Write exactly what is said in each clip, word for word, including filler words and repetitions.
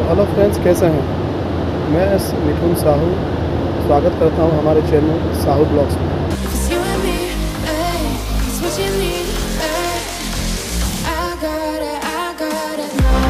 Hello friends, कैसे हैं? मैं मिथुन साहू स्वागत करता हूं हमारे चैनल साहू ब्लॉग्स में। It's you and me, ay, it's what you need, ay. I got it, I got it now.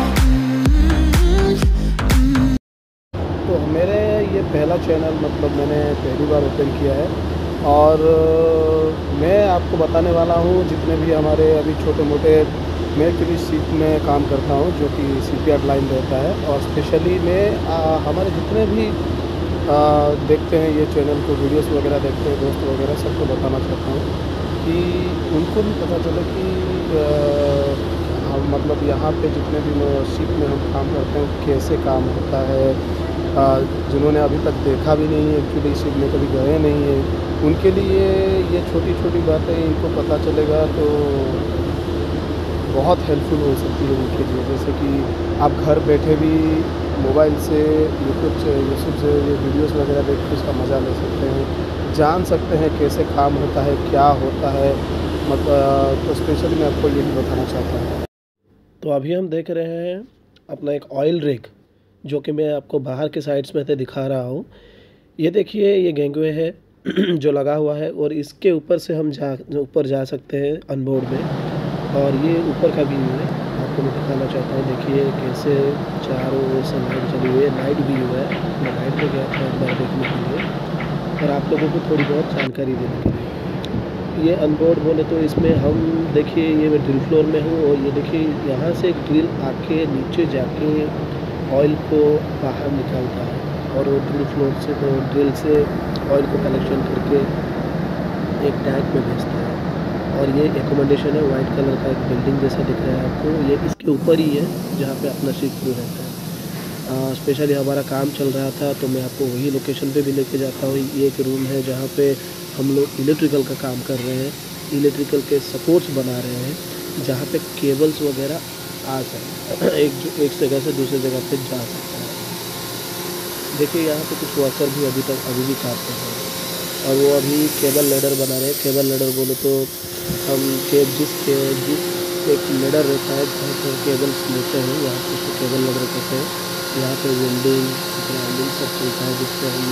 Mm-hmm. तो मेरे ये पहला चैनल मतलब मैंने पहली बार ओपन किया है और मैं आपको बताने वाला हूँ जितने भी हमारे अभी छोटे मोटे, मैं एक्चुअली शिप में काम करता हूँ जो कि शिपयार्ड लाइन रहता है, और स्पेशली मैं आ, हमारे जितने भी आ, देखते हैं ये चैनल को, वीडियोस वगैरह देखते हैं दोस्त वगैरह, सबको बताना चाहता हूँ कि उनको भी पता चले कि आ, हम मतलब यहाँ पे जितने भी शिप में हम काम करते हैं कैसे काम होता है। आ, जिन्होंने अभी तक देखा भी नहीं है, एक्चुअली शिप में कभी गए नहीं हैं, उनके लिए ये छोटी छोटी बातें इनको पता चलेगा तो बहुत हेल्पफुल हो सकती है उनके लिए। जैसे कि आप घर बैठे भी मोबाइल से यूट्यूब से यूट्यूब से ये वीडियोस वगैरह देख के उसका मज़ा ले सकते हैं, जान सकते हैं कैसे काम होता है, क्या होता है। मतलब तो स्पेशली मैं आपको यही बताना चाहता हूँ। तो अभी हम देख रहे हैं अपना एक ऑयल रिग, जो कि मैं आपको बाहर के साइड्स में से दिखा रहा हूँ। ये देखिए, ये गैंगवे है जो लगा हुआ है, और इसके ऊपर से हम जा ऊपर जा सकते हैं अनबोर्ड में। और ये ऊपर का व्यू है, आपको मैं दिखाना चाहता हूँ। देखिए कैसे चारों ओर से लाइट चली हुई है, नाइट व्यू है। मैं नाइट में गया था एक बार देखने के लिए और आप लोगों को थोड़ी बहुत जानकारी देने के लिए। ये अनबोर्ड बोले तो इसमें हम देखिए, ये मैं ड्रिल फ्लोर में हूँ और ये देखिए यहाँ से एक ड्रिल आके नीचे जाके ऑयल को बाहर निकालता है, और वो ड्रिल फ्लोर से तो ड्रिल से ऑयल को कलेक्शन करके एक टैंक में भेजता है। और ये एकोमोडेशन है, वाइट कलर का एक बिल्डिंग जैसा दिख रहा है आपको, ये इसके ऊपर ही है जहाँ पे अपना शिप क्रू रहता है। स्पेशली हमारा काम चल रहा था तो मैं आपको वही लोकेशन पे भी लेके जाता हूँ। ये एक रूम है जहाँ पे हम लोग इलेक्ट्रिकल का काम कर रहे हैं, इलेक्ट्रिकल के सपोर्ट्स बना रहे हैं, जहाँ पे केबल्स वगैरह आ सकते एक एक जगह से दूसरी जगह पे जा सकता है। देखिए यहाँ पे कुछ वर्कर भी अभी तक अभी भी काम कर रहे हैं, और वो अभी केबल लेडर बना रहे हैं। केबल लेडर बोले तो हम के जिस के जिस एक लेडर रहता है जहाँ पर केबल्स लेते हैं, यहाँ पे उसको केबल लेडर कहते हैं। यहाँ पे वेल्डिंग ग्राइंडिंग सब चलता है, जिससे हम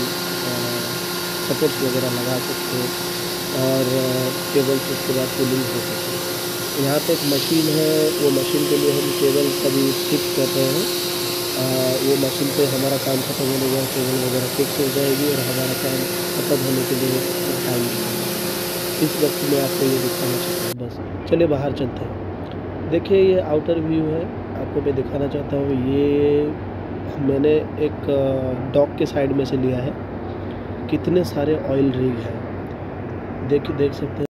सपोर्ट्स वगैरह लगा सकते हैं और केबल्स उसके बाद पुलिंग हो सकते हैं। यहाँ पे एक मशीन है, वो मशीन के लिए हम केबल कभी फिक्स करते हैं। आ, वो मशीन पे हमारा काम ख़त्म होने के बाद केबल वगैरह फिक्स हो जाएगी और हमारा काम ख़त्म होने के लिए टाइम लगेगा। इस वक्त मैं आपको ये दिखाना चाहता हूँ बस। चलिए बाहर चलते हैं। देखिए ये आउटर व्यू है, आपको मैं दिखाना चाहता हूँ। ये मैंने एक डॉक के साइड में से लिया है। कितने सारे ऑयल रिग हैं, देख देख सकते हैं।